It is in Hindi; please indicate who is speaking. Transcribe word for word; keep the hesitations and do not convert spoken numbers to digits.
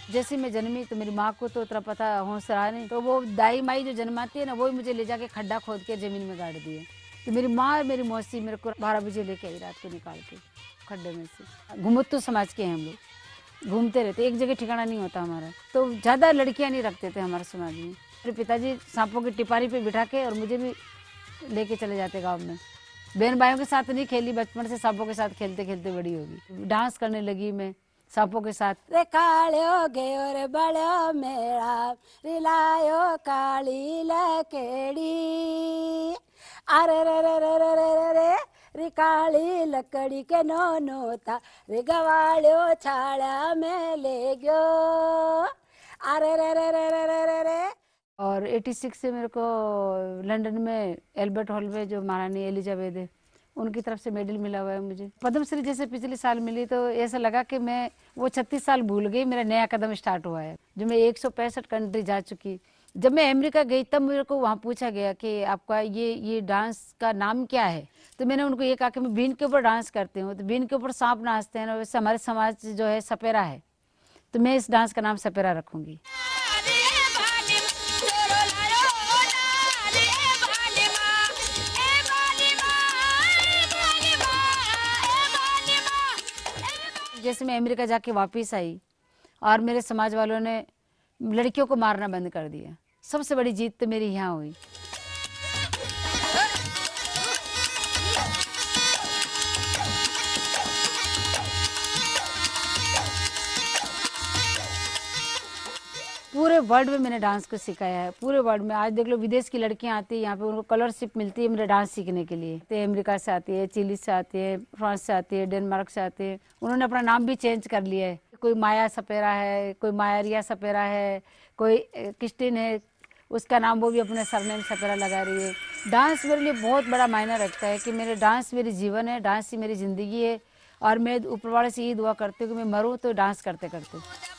Speaker 1: जैसे मैं जन्मी तो मेरी माँ को तो उतना पता होश रहा नहीं, तो वो दाई माई जो जन्माती है ना, वो ही मुझे ले जाके खड्डा खोद के जमीन में गाड़ दिए। तो मेरी माँ और मेरी मौसी मेरे को बारह बजे लेके आई रात को निकाल के खड्डे में से। घुमत्तू समाज के हैं हम लोग, घूमते रहते, एक जगह ठिकाना नहीं होता हमारा। तो ज़्यादा लड़कियाँ नहीं रखते थे हमारे समाज में। मेरे पिताजी सांपों की टिपारी पे बिठा के और मुझे भी लेके चले जाते गाँव में। बहन भाइयों के साथ नहीं खेली, बचपन से सांपों के साथ खेलते खेलते बड़ी होगी। डांस करने लगी मैं सांपों के साथ। रे कालियो गयो रे बड़ो मेरा, रिलायो काली लकेड़ी, अरे रे रे रे रे रे रे रे काली लकड़ी के नो नोता, रे गवाड़ियो छाड़ा में ले गयो, अरे रे रे रे रे रे रे रे। और छियासी से मेरे को लंदन में एल्बर्ट हॉल में जो महारानी एलिजाबेथ है उनकी तरफ से मेडल मिला हुआ है मुझे। पद्मश्री जैसे पिछले साल मिली तो ऐसा लगा कि मैं वो छत्तीस साल भूल गई, मेरा नया कदम स्टार्ट हुआ है। जो मैं एक सौ पैंसठ कंट्री जा चुकी। जब मैं अमेरिका गई तब मेरे को वहाँ पूछा गया कि आपका ये ये डांस का नाम क्या है, तो मैंने उनको ये कहा कि मैं बीन के ऊपर डांस करती हूँ। तो बीन के ऊपर सांप नाचते हैं ना, वैसे हमारे समाज जो है सपेरा है, तो मैं इस डांस का नाम सपेरा रखूँगी। जैसे मैं अमेरिका जाके वापस आई और मेरे समाज वालों ने लड़कियों को मारना बंद कर दिया, सबसे बड़ी जीत तो मेरी यहाँ हुई। पूरे वर्ल्ड में मैंने डांस को सिखाया है, पूरे वर्ल्ड में। आज देख लो विदेश की लड़कियां आती है यहाँ पे, उनको स्कॉलरशिप मिलती है मेरे डांस सीखने के लिए। तो अमेरिका से आती है, चिली से आती है, फ्रांस से आती है, डेनमार्क से आती है। उन्होंने अपना नाम भी चेंज कर लिया है, कोई माया सपेरा है, कोई माया रिया सपेरा है, कोई क्रिस्टिन है, उसका नाम वो भी अपने सरनेम सपेरा लगा रही है। डांस मेरे लिए बहुत बड़ा मायना रखता है कि मेरे डांस मेरी जीवन है, डांस ही मेरी ज़िंदगी है। और मैं ऊपर वाले से ये दुआ करती हूँ कि मैं मरूँ तो डांस करते करते।